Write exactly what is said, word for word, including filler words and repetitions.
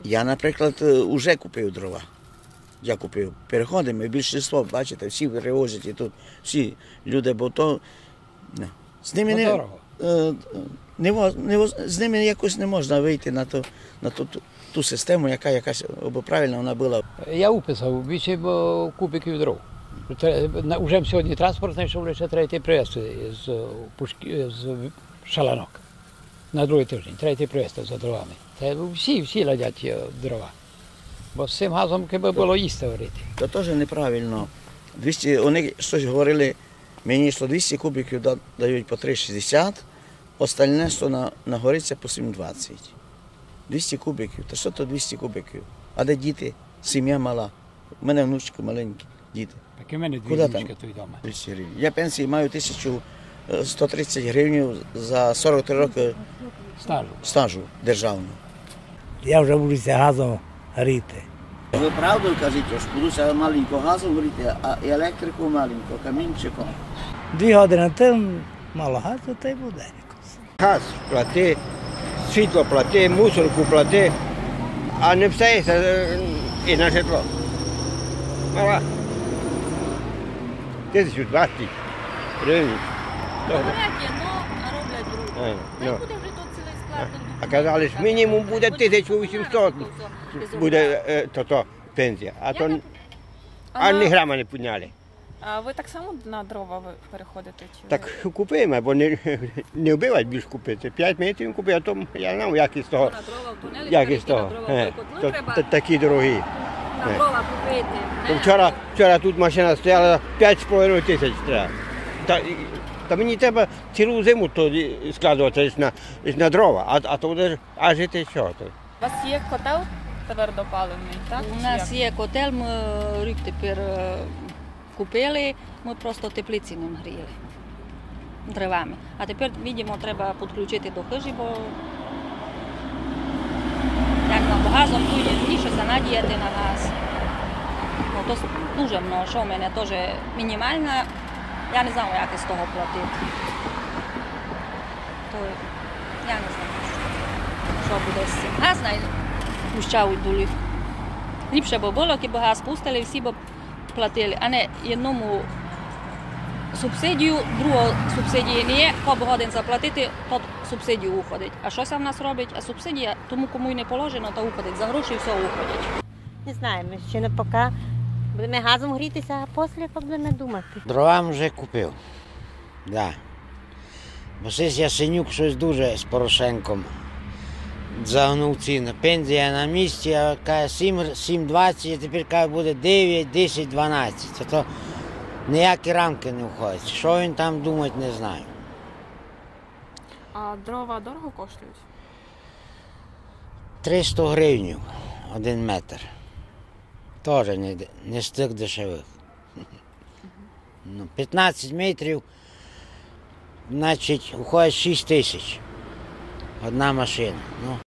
Я, наприклад, вже купив дрова. Я купив. Переходимо, і більшість, бачите, всі перевозять і тут, всі люди, бо то не. З ними не, не, не, з ними якось не можна вийти на ту, на ту, ту, ту систему, яка якась, бо правильно вона була. Я уписав вісім кубиків дров. Уже сьогодні транспорт знайшов лише третій приїзд з, з Шаланок. На другий тиждень, третій приїзд за дровами. Це всі, всі ладять дрова. Бо з цим газом би було їсти варити. Це теж неправильно. двісті, вони щось говорили мені, що двісті кубиків дають по три шістдесят, остальне, що на, нагориться по сім двадцять. двісті кубиків, та що то двісті кубиків? А де діти? Сім'я мала. У мене внучки маленькі, діти. Так і в мене дві внучки тут вдома. двісті гривень. Я пенсії маю тисячу сто тридцять гривень за сорок три роки стажу, стажу державного. Я вже буду газом гріти. Ви правду кажете, що будуся маленько газом горіти, а електрику маленько, камінчиком. Дві години тим мало газу, то й буде. Газ плати, світло плати, мусорку плати, а не все і на житло. Мала. Тисячу двадцять гривень. Говорять одно, а роблять друге. Та й буде вже тут цілий склад. А казали, що мінімум буде тисяча вісімсот, буде е, то, то, пенсія, а то ані грама не підняли. А ви так само на дрова ви переходите? Чи Так купуємо, бо не, не вбивать більш купити. П'ять метрів купив, а то я не знаю, як із того. на дрова в тунелі, Як перейти із того. на дрова в Е, котлу то- треба то такі дорогі. на дрова купити. То Вчора, вчора тут машина стояла, п'ять з половиною тисяч треба. Та, і- та мені треба цілу зиму то складувати на, на дрова, а, а то буде, а жити що? То? у вас є котел твердопаливний, так? У Чи нас як? є котел, ми рік тепер е, купили, ми просто теплиці ним гріли дровами. А тепер, бачимо, треба підключити до хижі, бо як нам газом тут більше занадіяти на газ. Ну, то дуже много, що в мене теж мінімальна, я не знаю, як із того платити. То я не знаю, що буде з цим. Газ пущають долів. Ліпше б було, якби газ пустили, всі б платили, а не одному субсидію, другу субсидії не є, кілька годин заплатити, то субсидію уходить. А що це в нас робить? А субсидія тому, кому й не положено, то уходить. За гроші все уходить. Не знаю, ми ще не поки будемо газом грітися, а після будемо думати. Дрова вже купив. Да. Бо сись Ясенюк щось дуже з Порошенком загнув ціну. Пенсія на місці, а каже сім двадцять, а тепер каже буде дев'ять, десять, дванадцять. Це то ніякі рамки не входять. Що він там думає, не знаю. А дрова дорого коштують? триста гривень один метр. Теж не, не з тих дешевих. Ну, п'ятнадцять метрів, значить, виходить шість тисяч. Одна машина. Ну.